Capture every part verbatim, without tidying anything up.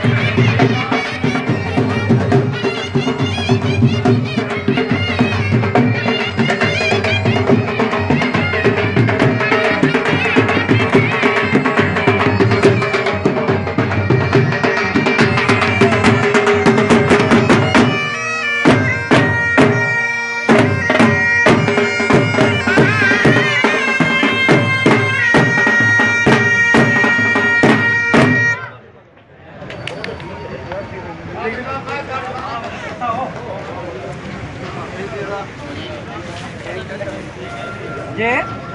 ये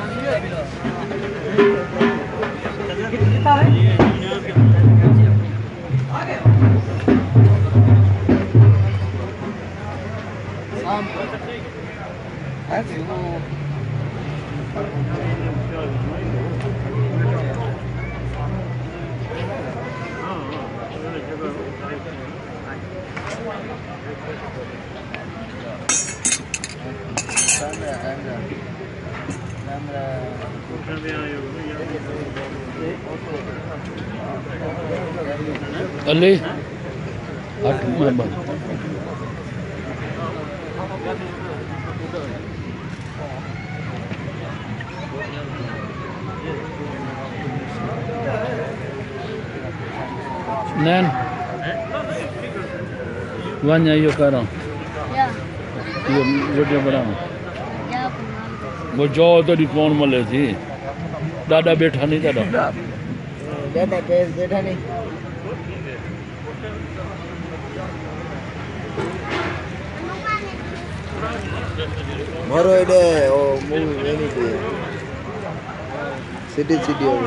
कितना है? अली आठ मेंबर नैन वन्या यो करो यो वीडियो बनाओ वो जो तो कौन मले थी दादा बैठा नहीं दादा दादा बैठा नहीं मारो इधे ओ मूवी नहीं थी सिटी सिटी हो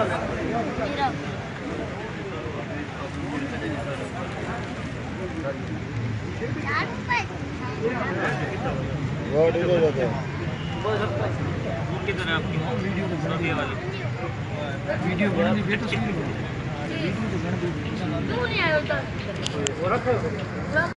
वो इधे रहते हैं कितना आपकी वीडियो को बना दिया वाली वीडियो बनाने बेटा वीडियो तो बना दिया वो नहीं आया होता वो रखो